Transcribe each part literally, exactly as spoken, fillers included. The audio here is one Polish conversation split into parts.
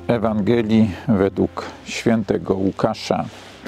Ewangelii według świętego Łukasza.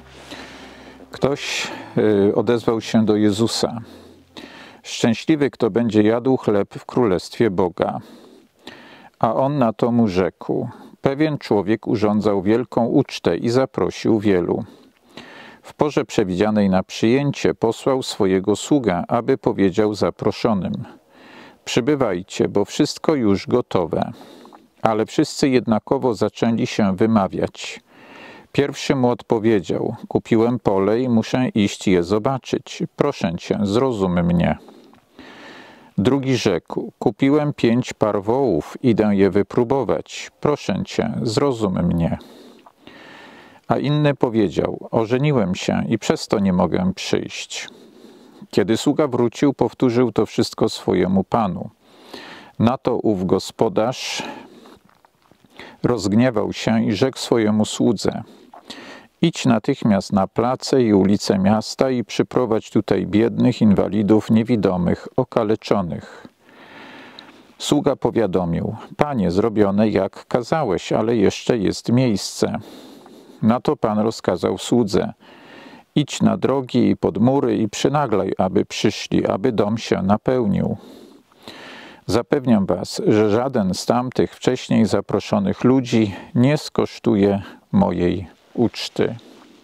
Ktoś odezwał się do Jezusa: szczęśliwy, kto będzie jadł chleb w Królestwie Boga. A on na to mu rzekł: pewien człowiek urządzał wielką ucztę i zaprosił wielu. W porze przewidzianej na przyjęcie posłał swojego sługę, aby powiedział zaproszonym: przybywajcie, bo wszystko już gotowe. Ale wszyscy jednakowo zaczęli się wymawiać. Pierwszy mu odpowiedział: kupiłem pole i muszę iść je zobaczyć. Proszę cię, zrozum mnie. Drugi rzekł: kupiłem pięć par wołów, idę je wypróbować. Proszę cię, zrozum mnie. A inny powiedział: ożeniłem się i przez to nie mogę przyjść. Kiedy sługa wrócił, powtórzył to wszystko swojemu panu. Na to ów gospodarz rozgniewał się i rzekł swojemu słudze: idź natychmiast na place i ulice miasta i przyprowadź tutaj biednych, inwalidów, niewidomych, okaleczonych. Sługa powiadomił: panie, zrobione jak kazałeś, ale jeszcze jest miejsce. Na to pan rozkazał słudze: idź na drogi i pod mury i przynaglaj, aby przyszli, aby dom się napełnił. Zapewniam was, że żaden z tamtych wcześniej zaproszonych ludzi nie skosztuje mojej uczty.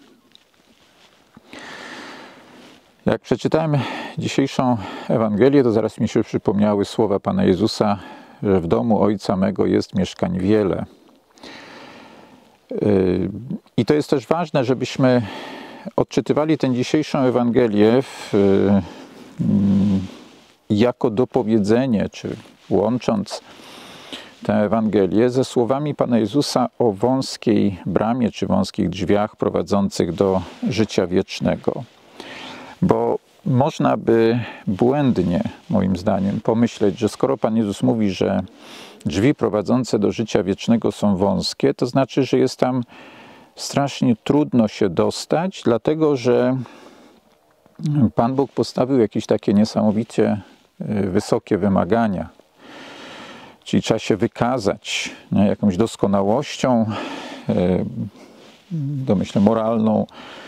Jak przeczytałem dzisiejszą Ewangelię, to zaraz mi się przypomniały słowa Pana Jezusa, że w domu Ojca mego jest mieszkań wiele. I to jest też ważne, żebyśmy odczytywali tę dzisiejszą Ewangelię w, jako dopowiedzenie, czy łącząc tę Ewangelię ze słowami Pana Jezusa o wąskiej bramie, czy wąskich drzwiach prowadzących do życia wiecznego. Bo można by błędnie, moim zdaniem, pomyśleć, że skoro Pan Jezus mówi, że drzwi prowadzące do życia wiecznego są wąskie, to znaczy, że jest tam strasznie trudno się dostać, dlatego że Pan Bóg postawił jakieś takie niesamowicie wysokie wymagania. Czyli trzeba się wykazać nie, jakąś doskonałością, domyślę moralną,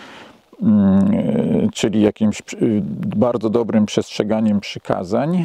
czyli jakimś bardzo dobrym przestrzeganiem przykazań,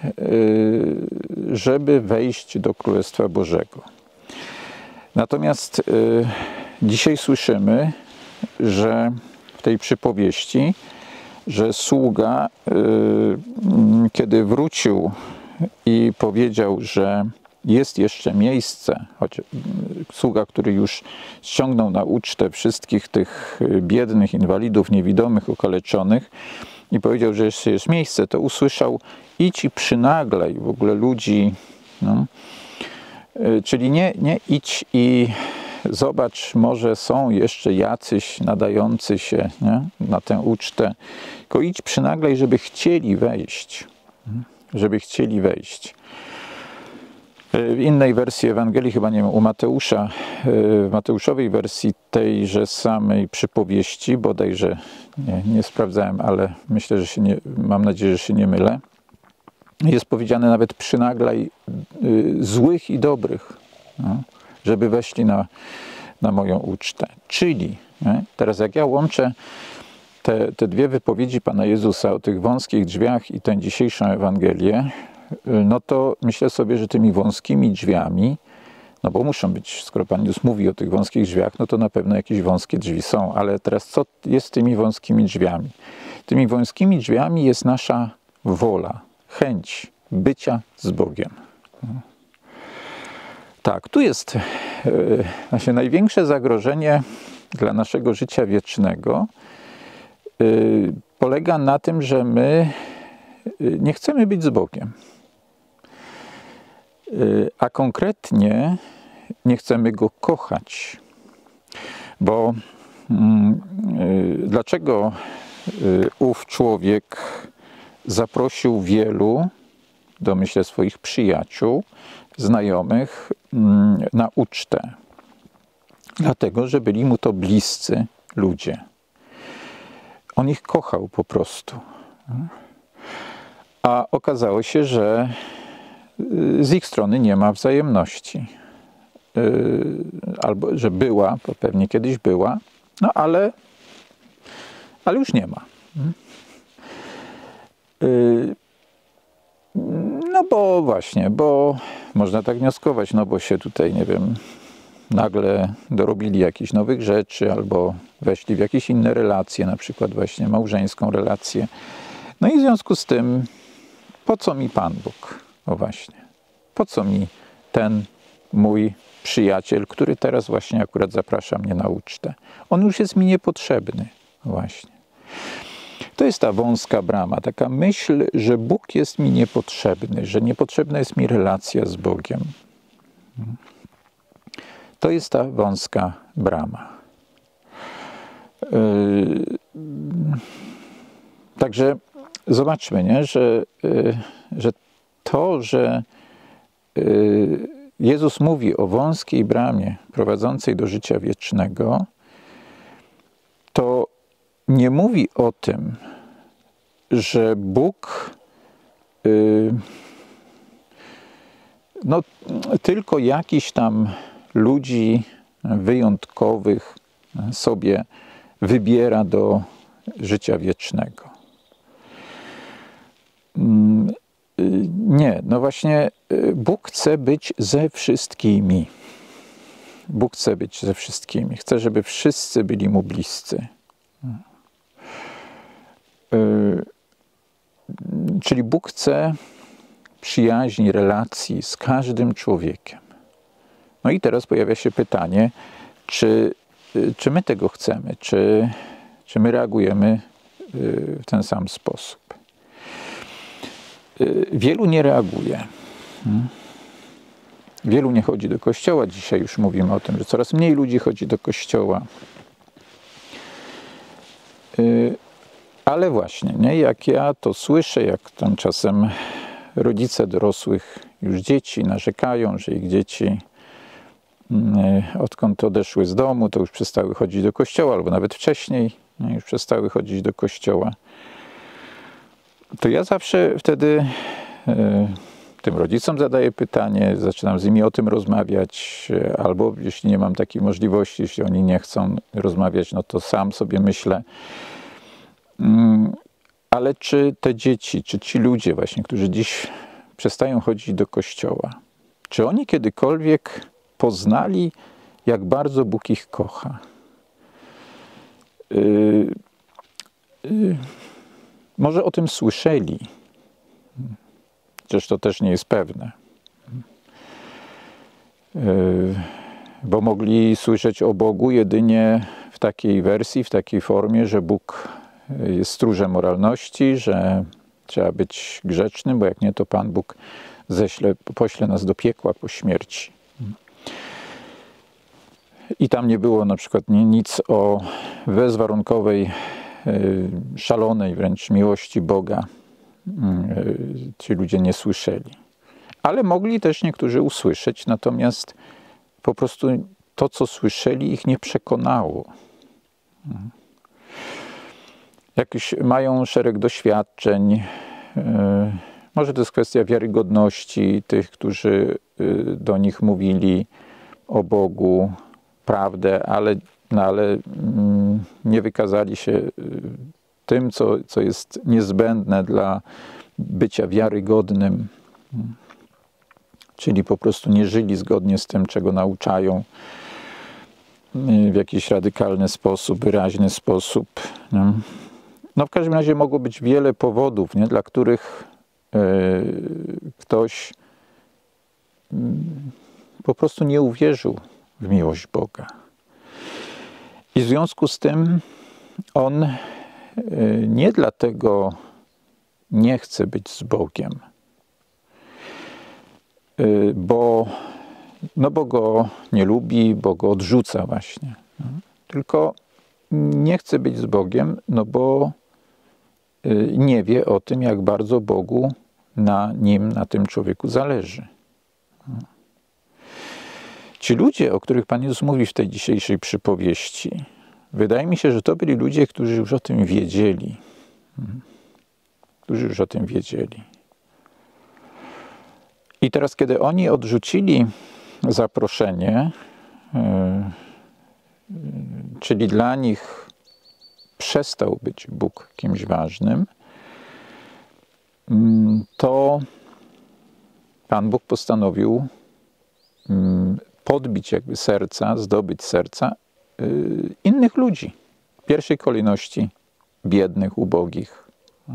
żeby wejść do Królestwa Bożego. Natomiast dzisiaj słyszymy, że w tej przypowieści, że sługa, kiedy wrócił i powiedział, że jest jeszcze miejsce, choć sługa, który już ściągnął na ucztę wszystkich tych biednych, inwalidów, niewidomych, okaleczonych i powiedział, że jeszcze jest miejsce, to usłyszał: idź i przynaglej w ogóle ludzi. No. Czyli nie, nie idź i zobacz, może są jeszcze jacyś nadający się nie, na tę ucztę, tylko idź przynaglej, żeby chcieli wejść. Żeby chcieli wejść. W innej wersji Ewangelii, chyba nie wiem, u Mateusza, w Mateuszowej wersji tejże samej przypowieści, bodajże nie, nie sprawdzałem, ale myślę, że się nie, mam nadzieję, że się nie mylę, jest powiedziane nawet: przynaglaj złych i dobrych, no, żeby weszli na, na moją ucztę. Czyli, nie, teraz jak ja łączę te, te dwie wypowiedzi Pana Jezusa o tych wąskich drzwiach i tę dzisiejszą Ewangelię, no to myślę sobie, że tymi wąskimi drzwiami, no bo muszą być, skoro Pan Jezus mówi o tych wąskich drzwiach, no to na pewno jakieś wąskie drzwi są. Ale teraz co jest tymi wąskimi drzwiami? Tymi wąskimi drzwiami jest nasza wola, chęć bycia z Bogiem. Tak, tu jest właśnie największe zagrożenie dla naszego życia wiecznego. Polega na tym, że my nie chcemy być z Bogiem. A konkretnie nie chcemy Go kochać. Bo dlaczego ów człowiek zaprosił wielu, domyślę swoich przyjaciół, znajomych, na ucztę? Dlatego, że byli mu to bliscy ludzie. On ich kochał po prostu. A okazało się, że z ich strony nie ma wzajemności. albo że była, bo pewnie kiedyś była, no ale, ale już nie ma. No bo właśnie, bo można tak wnioskować, no bo się tutaj, nie wiem, nagle dorobili jakichś nowych rzeczy albo weszli w jakieś inne relacje, na przykład właśnie małżeńską relację. No i w związku z tym, po co mi Pan Bóg? O właśnie, po co mi ten mój przyjaciel, który teraz właśnie akurat zaprasza mnie na ucztę? On już jest mi niepotrzebny. Właśnie. To jest ta wąska brama, taka myśl, że Bóg jest mi niepotrzebny, że niepotrzebna jest mi relacja z Bogiem. To jest ta wąska brama. Yy, także zobaczmy, nie, że, yy, że to, że yy, Jezus mówi o wąskiej bramie prowadzącej do życia wiecznego, to nie mówi o tym, że Bóg yy, no, tylko jakiś tam ludzi wyjątkowych sobie wybiera do życia wiecznego. Nie, no właśnie Bóg chce być ze wszystkimi. Bóg chce być ze wszystkimi. Chce, żeby wszyscy byli Mu bliscy. Czyli Bóg chce przyjaźni, relacji z każdym człowiekiem. No i teraz pojawia się pytanie, czy, czy my tego chcemy, czy, czy my reagujemy w ten sam sposób. Wielu nie reaguje. Wielu nie chodzi do kościoła. Dzisiaj już mówimy o tym, że coraz mniej ludzi chodzi do kościoła. Ale właśnie, nie? Jak ja to słyszę, jak tam czasem rodzice dorosłych już dzieci narzekają, że ich dzieci odkąd odeszły z domu, to już przestały chodzić do kościoła, albo nawet wcześniej nie? Już przestały chodzić do kościoła. To ja zawsze wtedy y, tym rodzicom zadaję pytanie, zaczynam z nimi o tym rozmawiać, albo jeśli nie mam takiej możliwości, jeśli oni nie chcą rozmawiać, no to sam sobie myślę, y, ale czy te dzieci, czy ci ludzie właśnie, którzy dziś przestają chodzić do kościoła, czy oni kiedykolwiek poznali, jak bardzo Bóg ich kocha? Yy, yy, może o tym słyszeli, chociaż to też nie jest pewne. Yy, bo mogli słyszeć o Bogu jedynie w takiej wersji, w takiej formie, że Bóg jest stróżem moralności, że trzeba być grzecznym, bo jak nie, to Pan Bóg ześle, pośle nas do piekła po śmierci. I tam nie było na przykład nic o bezwarunkowej, szalonej wręcz miłości Boga. Ci ludzie nie słyszeli. Ale mogli też niektórzy usłyszeć, natomiast po prostu to, co słyszeli, ich nie przekonało. Jakieś mają szereg doświadczeń. Może to jest kwestia wiarygodności tych, którzy do nich mówili o Bogu prawdę, ale, no ale nie wykazali się tym, co, co jest niezbędne dla bycia wiarygodnym. Czyli po prostu nie żyli zgodnie z tym, czego nauczają w jakiś radykalny sposób, wyraźny sposób. Nie? No w każdym razie mogło być wiele powodów, nie? Dla których yy, ktoś yy, po prostu nie uwierzył w miłość Boga. I w związku z tym on yy, nie dlatego nie chce być z Bogiem, yy, bo, no bo go nie lubi, bo go odrzuca właśnie. No? Tylko nie chce być z Bogiem, no bo nie wie o tym, jak bardzo Bogu na nim, na tym człowieku zależy. Ci ludzie, o których Pan Jezus mówi w tej dzisiejszej przypowieści, wydaje mi się, że to byli ludzie, którzy już o tym wiedzieli. Którzy już o tym wiedzieli. I teraz, kiedy oni odrzucili zaproszenie, czyli dla nich przestał być Bóg kimś ważnym, to Pan Bóg postanowił podbić jakby serca, zdobyć serca innych ludzi. W pierwszej kolejności biednych, ubogich.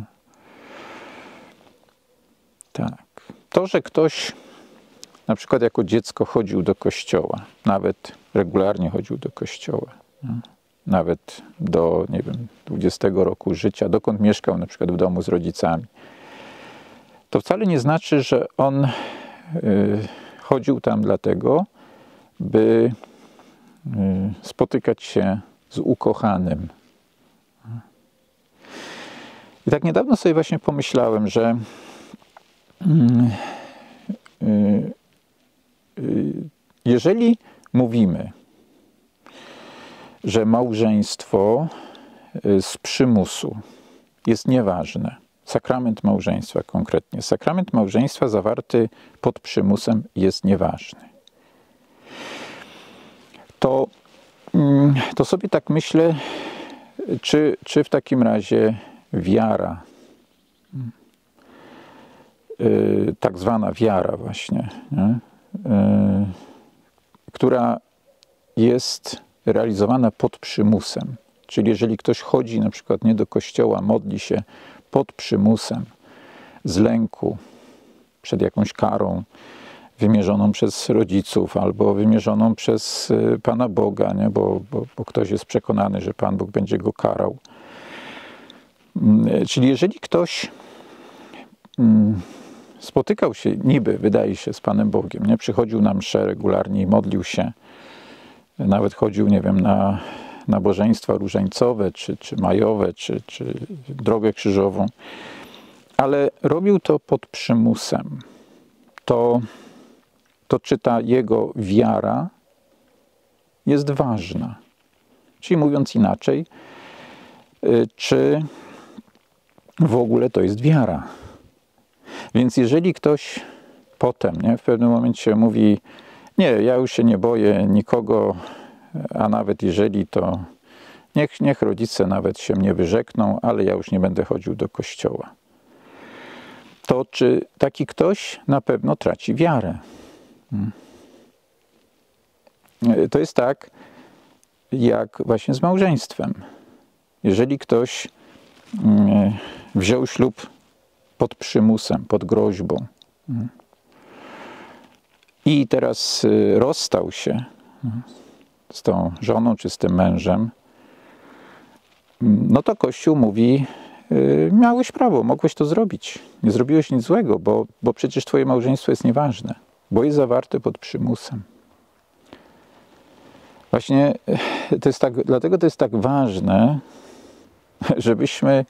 Tak. To, że ktoś na przykład jako dziecko chodził do kościoła, nawet regularnie chodził do kościoła, nawet do, nie wiem, dwudziestego roku życia, dokąd mieszkał na przykład w domu z rodzicami, to wcale nie znaczy, że on y, chodził tam dlatego, by y, spotykać się z ukochanym. I tak niedawno sobie właśnie pomyślałem, że y, y, y, jeżeli mówimy, że małżeństwo z przymusu jest nieważne, sakrament małżeństwa konkretnie, sakrament małżeństwa zawarty pod przymusem jest nieważny, to, to sobie tak myślę, czy, czy w takim razie wiara, tak zwana wiara właśnie, nie? Która jest realizowana pod przymusem, czyli jeżeli ktoś chodzi na przykład nie do kościoła, modli się pod przymusem, z lęku przed jakąś karą wymierzoną przez rodziców albo wymierzoną przez Pana Boga, nie? Bo, bo, bo ktoś jest przekonany, że Pan Bóg będzie go karał. Czyli jeżeli ktoś spotykał się niby, wydaje się, z Panem Bogiem, nie? Przychodził na mszę regularnie i modlił się, nawet chodził, nie wiem, na nabożeństwa różańcowe, czy, czy majowe, czy, czy drogę krzyżową, ale robił to pod przymusem. To, to czy ta jego wiara jest ważna? Czyli mówiąc inaczej, czy w ogóle to jest wiara? Więc jeżeli ktoś potem, nie, w pewnym momencie mówi, nie, ja już się nie boję nikogo, a nawet jeżeli to niech, niech rodzice nawet się mnie wyrzekną, ale ja już nie będę chodził do kościoła. To czy taki ktoś na pewno traci wiarę? To jest tak, jak właśnie z małżeństwem. Jeżeli ktoś wziął ślub pod przymusem, pod groźbą i teraz rozstał się z tą żoną czy z tym mężem, no to Kościół mówi, miałeś prawo, mogłeś to zrobić. Nie zrobiłeś nic złego, bo, bo przecież twoje małżeństwo jest nieważne, bo jest zawarte pod przymusem. Właśnie to jest tak, dlatego to jest tak ważne, żebyśmy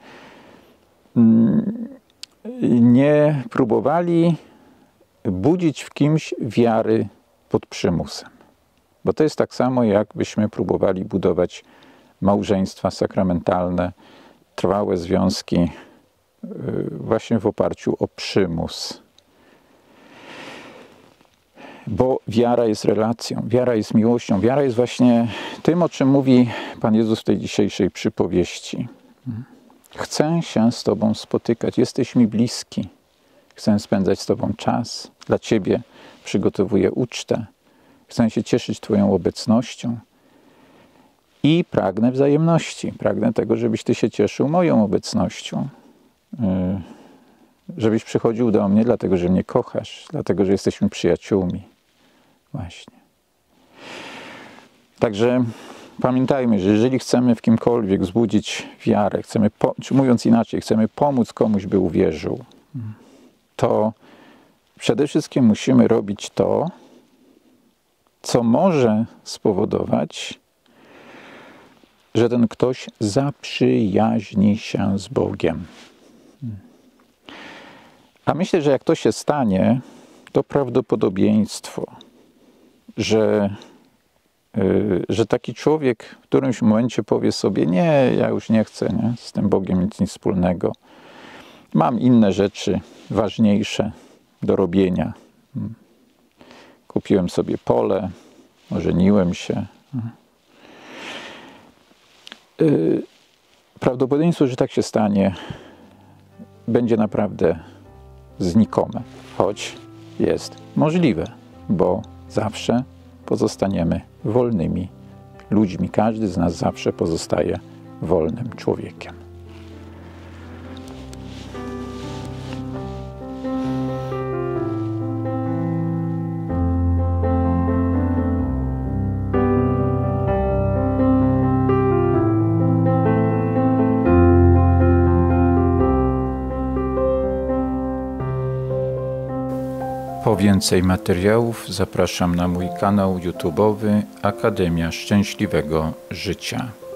nie próbowali budzić w kimś wiary pod przymusem. Bo to jest tak samo, jakbyśmy próbowali budować małżeństwa sakramentalne, trwałe związki właśnie w oparciu o przymus. Bo wiara jest relacją, wiara jest miłością, wiara jest właśnie tym, o czym mówi Pan Jezus w tej dzisiejszej przypowieści. Chcę się z Tobą spotykać, jesteś mi bliski, chcę spędzać z Tobą czas, dla Ciebie przygotowuję ucztę, chcę się cieszyć Twoją obecnością i pragnę wzajemności, pragnę tego, żebyś Ty się cieszył moją obecnością, żebyś przychodził do mnie dlatego, że mnie kochasz, dlatego, że jesteśmy przyjaciółmi. Właśnie. Także pamiętajmy, że jeżeli chcemy w kimkolwiek wzbudzić wiarę, chcemy, czy mówiąc inaczej, chcemy pomóc komuś, by uwierzył, to przede wszystkim musimy robić to, co może spowodować, że ten ktoś zaprzyjaźni się z Bogiem. A myślę, że jak to się stanie, to prawdopodobieństwo, że, yy, że taki człowiek w którymś momencie powie sobie, nie, ja już nie chcę, nie? Z tym Bogiem nic, nic wspólnego. Mam inne rzeczy ważniejsze do robienia. kupiłem sobie pole, ożeniłem się. Yy, prawdopodobieństwo, że tak się stanie, będzie naprawdę znikome, choć jest możliwe, bo zawsze pozostaniemy wolnymi ludźmi. Każdy z nas zawsze pozostaje wolnym człowiekiem. Po więcej materiałów zapraszam na mój kanał YouTube'owy Akademia Szczęśliwego Życia.